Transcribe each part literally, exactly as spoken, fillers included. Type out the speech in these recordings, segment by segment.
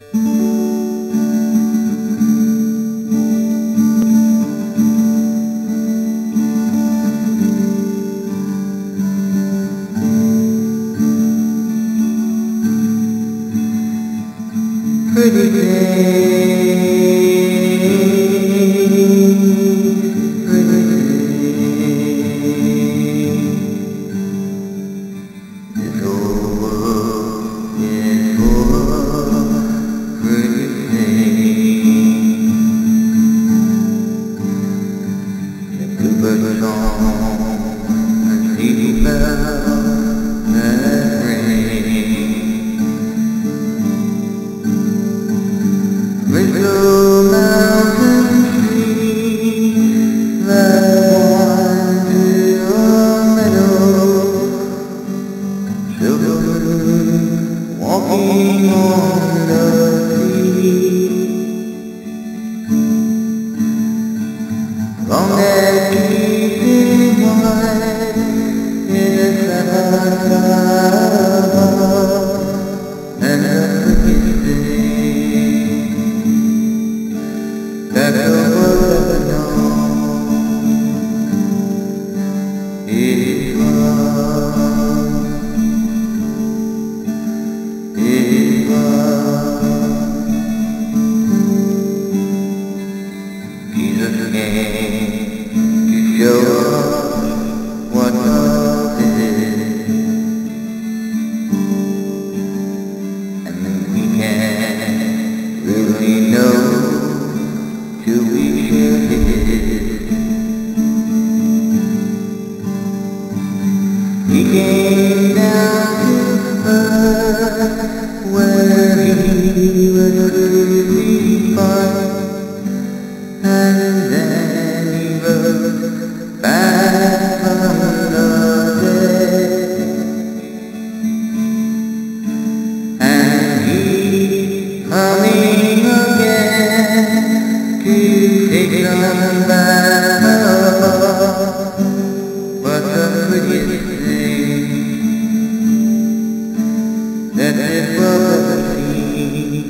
Pretty day, pretty day. This whole world is full of pretty things. The bluebird song and seabell that ring. With blue mountain streams that wind to a meadow, silver moon walking on the sea. Long that keeping white in the sunlight, and the crickets sing. That the world ever known is love, is love. Jesus came to show us what love is, and we can't really know till we share it. He came down to earth where he was really fun, and then he rose back from the dead, and he's coming again to take them back. But the prettiest thing that this world ever seen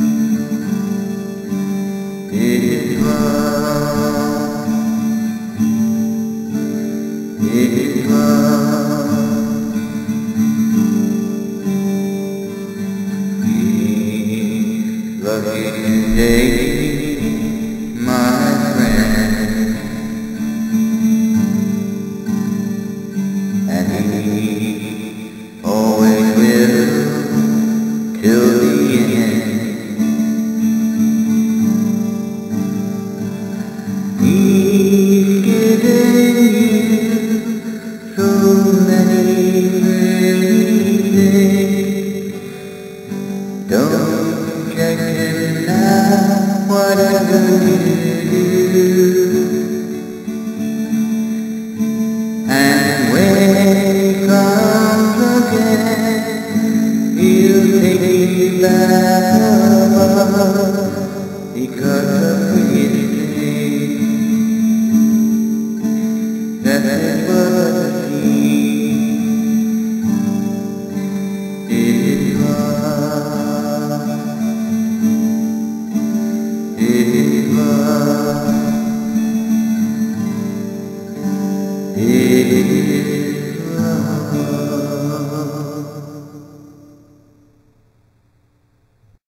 is love, is love. He's lucky today, my friend, and he always will till the end. He's given you so many pretty things. Don't check him now, whatever you do. And when he comes again, he'll take you back.